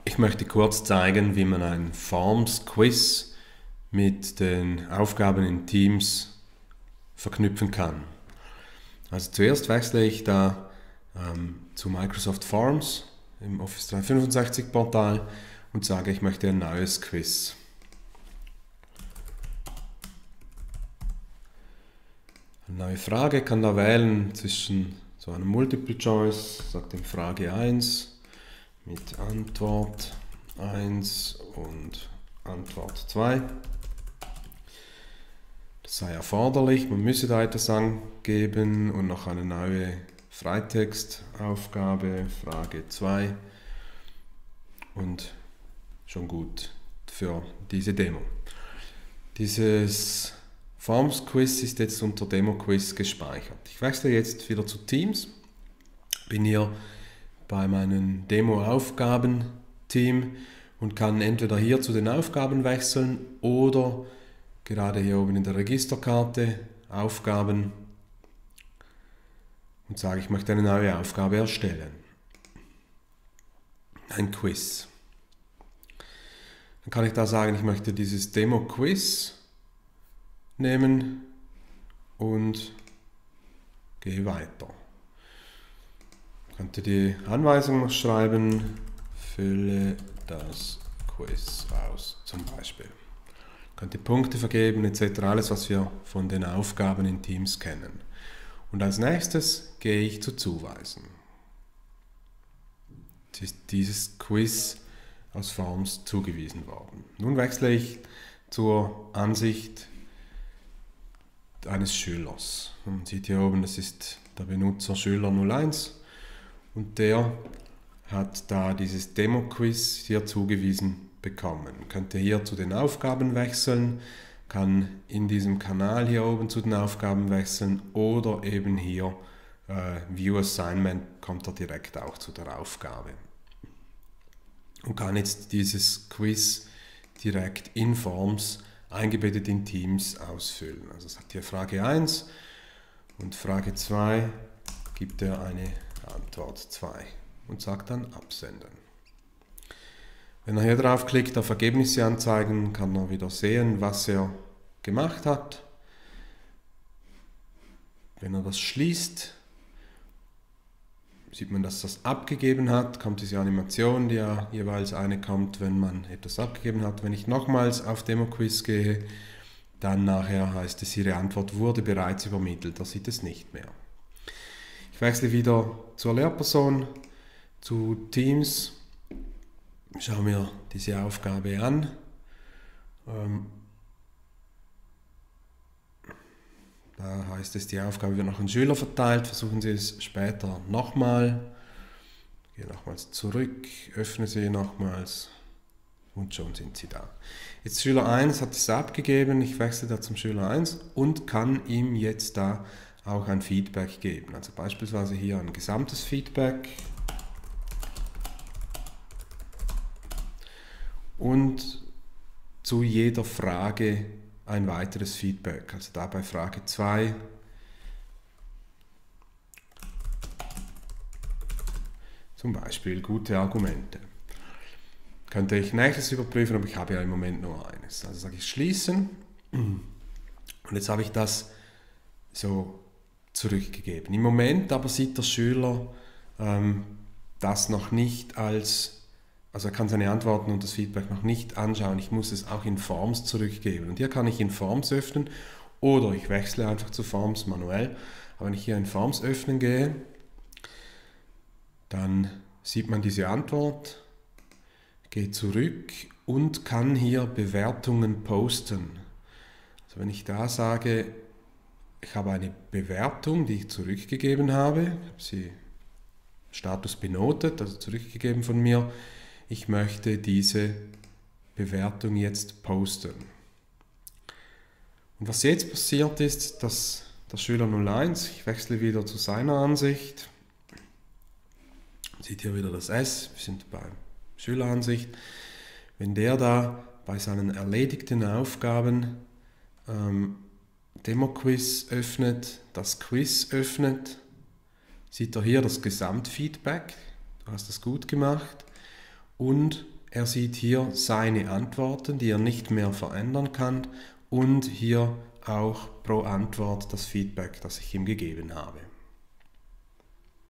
Ich möchte kurz zeigen, wie man ein Forms-Quiz mit den Aufgaben in Teams verknüpfen kann. Also zuerst wechsle ich da zu Microsoft Forms im Office 365 Portal und sage, ich möchte ein neues Quiz. Eine neue Frage, kann da wählen zwischen so einem Multiple Choice, sagt ihm Frage 1 mit Antwort 1 und Antwort 2. Das sei erforderlich, man müsse da etwas angeben und noch eine neue Freitextaufgabe, Frage 2 und schon gut für diese Demo. Dieses Forms Quiz ist jetzt unter Demo Quiz gespeichert. Ich wechsle jetzt wieder zu Teams, bin hier bei meinem Demo-Aufgaben-Team und kann entweder hier zu den Aufgaben wechseln oder gerade hier oben in der Registerkarte Aufgaben und sage, ich möchte eine neue Aufgabe erstellen. Ein Quiz. Dann kann ich da sagen, ich möchte dieses Demo-Quiz nehmen und gehe weiter. Ich könnte die Anweisung noch schreiben, fülle das Quiz aus, zum Beispiel. Ich könnte Punkte vergeben etc., alles was wir von den Aufgaben in Teams kennen. Und als nächstes gehe ich zu Zuweisen. Jetzt ist dieses Quiz aus Forms zugewiesen worden. Nun wechsle ich zur Ansicht eines Schülers. Man sieht hier oben, das ist der Benutzer Schüler 01 und der hat da dieses Demo-Quiz hier zugewiesen bekommen. Man könnte hier zu den Aufgaben wechseln, kann in diesem Kanal hier oben zu den Aufgaben wechseln oder eben hier View Assignment kommt er direkt auch zu der Aufgabe und kann jetzt dieses Quiz direkt in Forms eingebettet in Teams ausfüllen. Also es hat hier Frage 1 und Frage 2 gibt er eine Antwort 2 und sagt dann Absenden. Wenn er hier draufklickt auf Ergebnisse anzeigen, kann er wieder sehen, was er gemacht hat. Wenn er das schließt, sieht man, dass das abgegeben hat, kommt diese Animation, die ja jeweils eine kommt, wenn man etwas abgegeben hat. Wenn ich nochmals auf Demo Quiz gehe, dann nachher heißt es, Ihre Antwort wurde bereits übermittelt, da sieht es nicht mehr. Ich wechsle wieder zur Lehrperson, zu Teams, schaue mir diese Aufgabe an. Da heißt es, die Aufgabe wird noch an Schüler verteilt, versuchen Sie es später nochmal. Gehe nochmals zurück, öffne sie nochmals und schon sind Sie da. Jetzt Schüler 1 hat es abgegeben, ich wechsle da zum Schüler 1 und kann ihm jetzt da auch ein Feedback geben. Also beispielsweise hier ein gesamtes Feedback und zu jeder Frage ein weiteres Feedback, also da bei Frage 2 zum Beispiel gute Argumente. Könnte ich nächstes überprüfen, aber ich habe ja im Moment nur eines. Also sage ich schließen und jetzt habe ich das so zurückgegeben. Im Moment aber sieht der Schüler das noch nicht als, also er kann seine Antworten und das Feedback noch nicht anschauen. Ich muss es auch in Forms zurückgeben. Und hier kann ich in Forms öffnen oder ich wechsle einfach zu Forms manuell. Aber wenn ich hier in Forms öffnen gehe, dann sieht man diese Antwort, gehe zurück und kann hier Bewertungen posten. Also wenn ich da sage, ich habe eine Bewertung, die ich zurückgegeben habe, ich habe sie Status benotet, also zurückgegeben von mir, ich möchte diese Bewertung jetzt posten. Und was jetzt passiert ist, dass der Schüler 01, ich wechsle wieder zu seiner Ansicht, man sieht hier wieder das S, wir sind bei Schüleransicht, wenn der da bei seinen erledigten Aufgaben Demo-Quiz öffnet, das Quiz öffnet, sieht er hier das Gesamtfeedback, du hast das gut gemacht, und Er sieht hier seine Antworten, die er nicht mehr verändern kann, und hier auch pro Antwort das Feedback, das ich ihm gegeben habe.